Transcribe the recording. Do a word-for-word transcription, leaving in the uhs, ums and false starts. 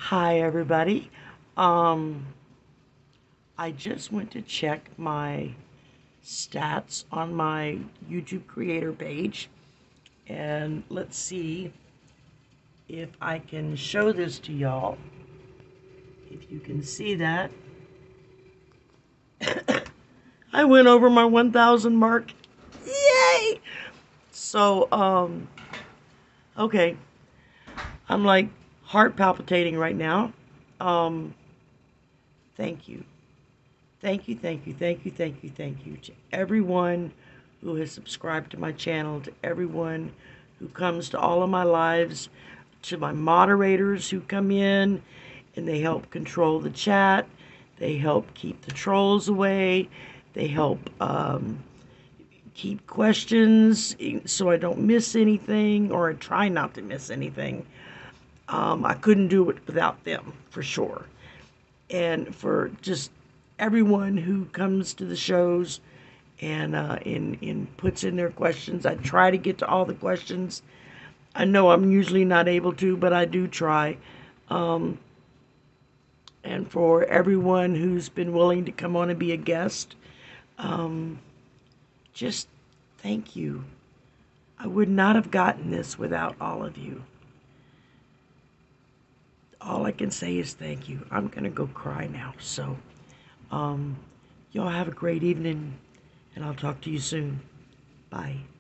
Hi, everybody. Um, I just went to check my stats on my YouTube creator page, and let's see if I can show this to y'all. If you can see that, I went over my one thousand mark. Yay! So, um, okay, I'm like heart palpitating right now. Um, thank you. Thank you, thank you, thank you, thank you, thank you to everyone who has subscribed to my channel, to everyone who comes to all of my lives, to my moderators who come in and they help control the chat, they help keep the trolls away, they help um, keep questions so I don't miss anything, or I try not to miss anything. Um, I couldn't do it without them, for sure. And for just everyone who comes to the shows and uh, in, in puts in their questions. I try to get to all the questions. I know I'm usually not able to, but I do try. Um, and for everyone who's been willing to come on and be a guest, um, just thank you. I would not have gotten this without all of you. All I can say is thank you. I'm going to go cry now. So, um, y'all have a great evening, and I'll talk to you soon. Bye.